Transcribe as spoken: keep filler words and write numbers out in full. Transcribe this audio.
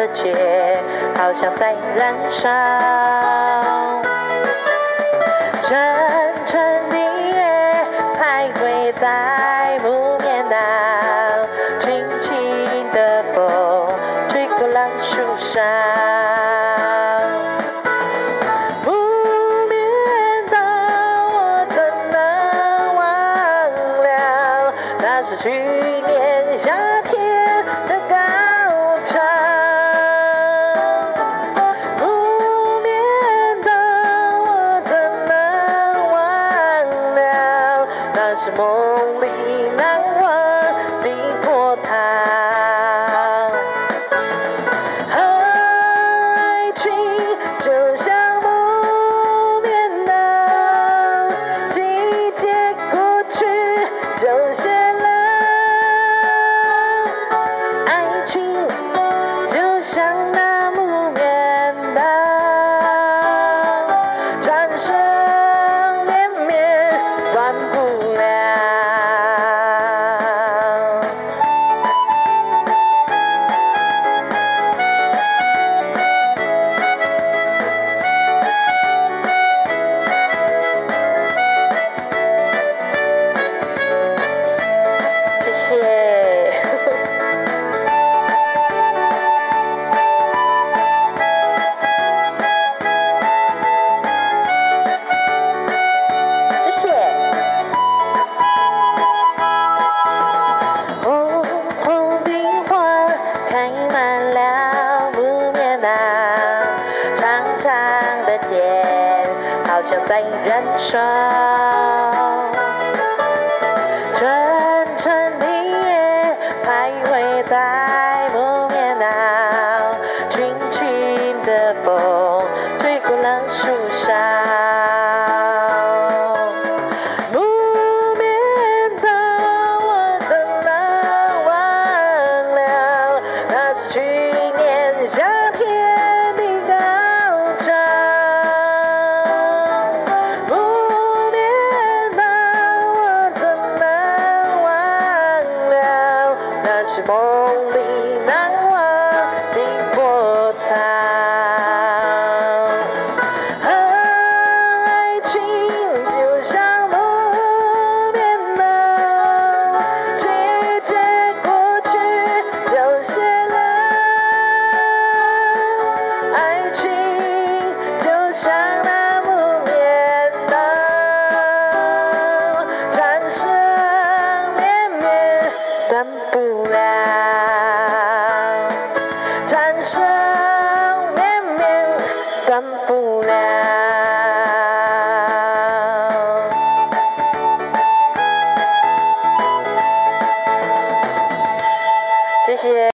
的街，好像在燃烧。沉沉的夜，徘徊在木棉袄，轻轻的风吹过了树梢。木棉岛，我怎能忘了？那是去年夏天的高潮。木棉岛，我怎能忘了？那是梦里难忘的波涛。爱情就像木棉袄，季节过去就谢了。爱情就像那木棉袄，转身绵绵断不了。谢谢。谢谢。红红的花开满了木棉袄，长长的剑好像在燃烧。